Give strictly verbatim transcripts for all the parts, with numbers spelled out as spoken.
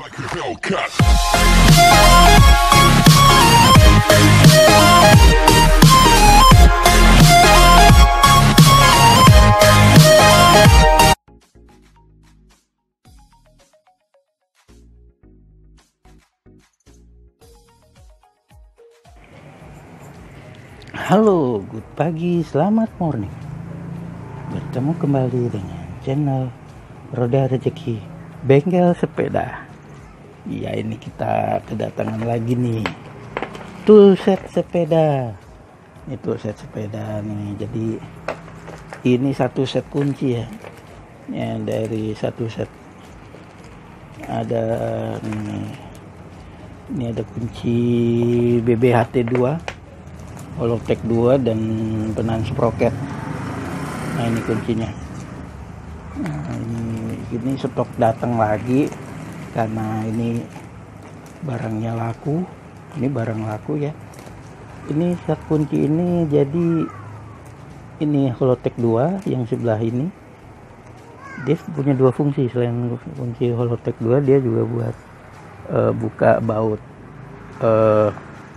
Halo, good pagi, selamat morning. Bertemu kembali dengan channel Roda Rezeki Bengkel Sepeda. Ya, ini kita kedatangan lagi nih tool set sepeda. Ini tool set sepeda nih. Jadi ini satu set kunci ya. Ya, dari satu set ada nih. Ini ada kunci B B H T dua, Holotech dua, dan penahan sprocket. Nah, ini kuncinya. Nah, ini, ini stok datang lagi karena ini barangnya laku. Ini barang laku ya. Ini set kunci ini, jadi ini Holotech dua yang sebelah ini. Dia punya dua fungsi. Selain kunci Holotech dua, dia juga buat uh, buka baut uh,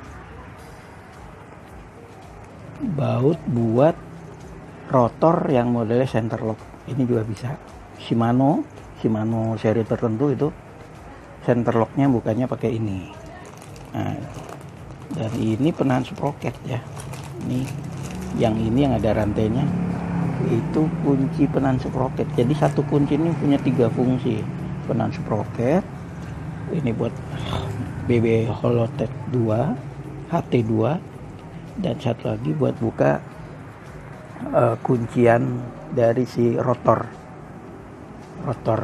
baut buat rotor yang modelnya center lock. Ini juga bisa. Shimano, Shimano seri tertentu itu center locknya bukanya pakai ini. Nah, dan ini penahan sprocket ya. Ini yang ini yang ada rantainya, itu kunci penahan sprocket. Jadi satu kunci ini punya tiga fungsi. Penahan sprocket, ini buat B B Holotech dua, H T dua, dan satu lagi buat buka uh, kuncian dari si rotor rotor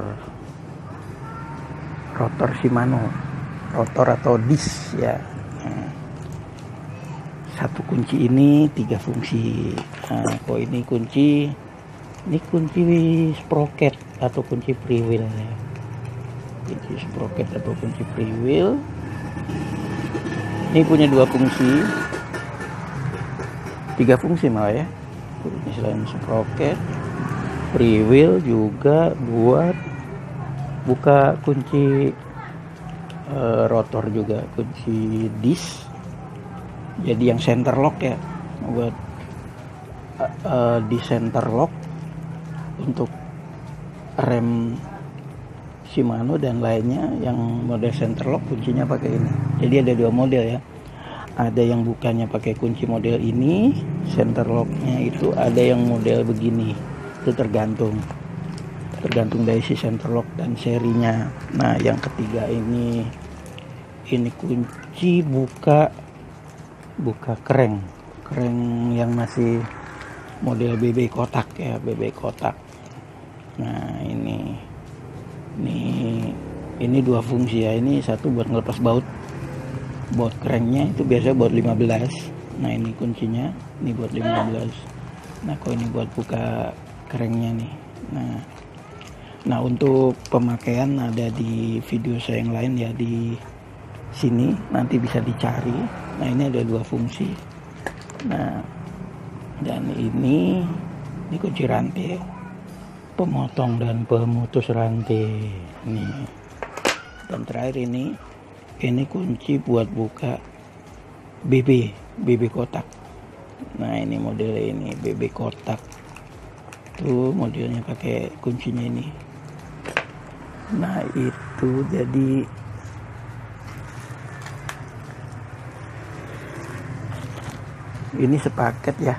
rotor Shimano, rotor atau disc ya. Nah, satu kunci ini tiga fungsi. Nah, kok ini kunci ini kunci sprocket atau kunci freewheel ya. Kunci sprocket atau kunci freewheel ini punya dua fungsi, tiga fungsi malah ya. Selain sprocket, freewheel juga buat buka kunci uh, rotor, juga kunci disc. Jadi yang center lock ya, buat uh, uh, di center lock untuk rem Shimano dan lainnya yang model center lock kuncinya pakai ini. Jadi ada dua model ya. Ada yang bukanya pakai kunci model ini, center locknya itu ada yang model begini. Itu tergantung tergantung dari si center lock dan serinya. Nah, yang ketiga ini ini kunci buka buka kereng kereng yang masih model B B kotak ya, B B kotak. Nah, ini ini ini dua fungsi ya. Ini satu buat ngelepas baut baut kerengnya, itu biasa buat lima belas. Nah, ini kuncinya, ini buat lima belas. Nah, kok ini buat buka kerengnya nih. Nah, nah untuk pemakaian ada di video saya yang lain ya, di sini nanti bisa dicari. Nah, ini ada dua fungsi. Nah, dan ini ini kunci rantai, pemotong dan pemutus rantai nih. Dan terakhir ini ini kunci buat buka B B B B kotak. Nah, ini model ini B B kotak tuh, modelnya pakai kuncinya ini. Nah, itu jadi ini sepaket ya,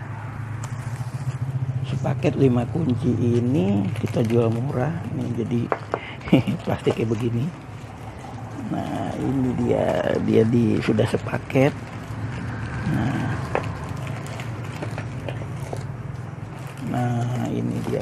sepaket lima kunci ini kita jual murah nih. Jadi plastiknya begini. Nah, ini dia dia di sudah sepaket. Nah, nah ini dia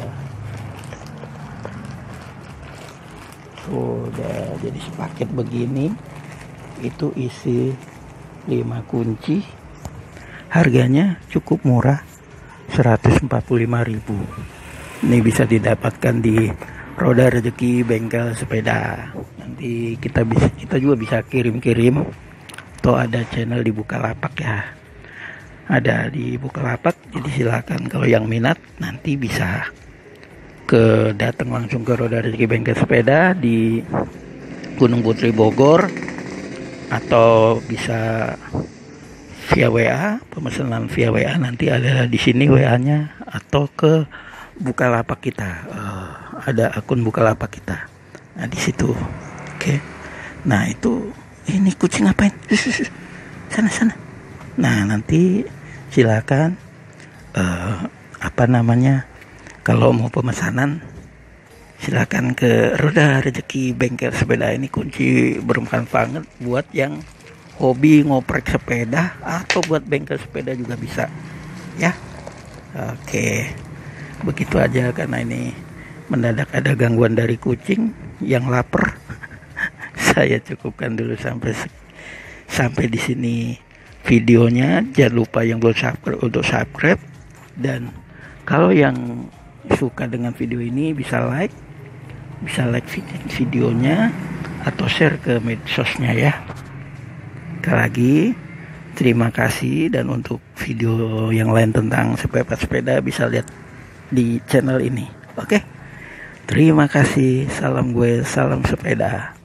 sudah jadi sepaket begini. Itu isi lima kunci, harganya cukup murah, seratus empat puluh lima ribu. Ini bisa didapatkan di Roda Rezeki Bengkel Sepeda. Nanti kita bisa kita juga bisa kirim-kirim. Atau ada channel di Bukalapak ya. Ada di Bukalapak. Jadi silakan kalau yang minat nanti bisa ke datang langsung ke Roda Rezeki Bengkel Sepeda di Gunung Putri Bogor, atau bisa via W A, pemesanan via W A nanti ada di sini W A-nya, atau ke Bukalapak kita, uh, ada akun Bukalapak kita. Nah di situ, oke. Okay. Nah itu ini kucing ngapain? Sana sana. Nah nanti silakan uh, apa namanya, kalau mau pemesanan silakan ke Roda Rezeki Bengkel Sepeda. Ini kunci bermanfaat buat yang hobi ngoprek sepeda atau buat bengkel sepeda juga bisa ya. Oke, begitu aja karena ini mendadak ada gangguan dari kucing yang lapar. Saya cukupkan dulu sampai sampai di sini videonya. Jangan lupa yang belum subscribe untuk subscribe, dan kalau yang suka dengan video ini bisa like bisa like videonya atau share ke medsosnya ya. Sekali lagi terima kasih, dan untuk video yang lain tentang sepeda-sepeda bisa lihat di channel ini. Oke, terima kasih. Salam gue, salam sepeda.